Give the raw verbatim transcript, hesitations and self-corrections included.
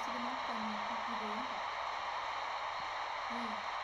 She will not come. Keep you going. Hey.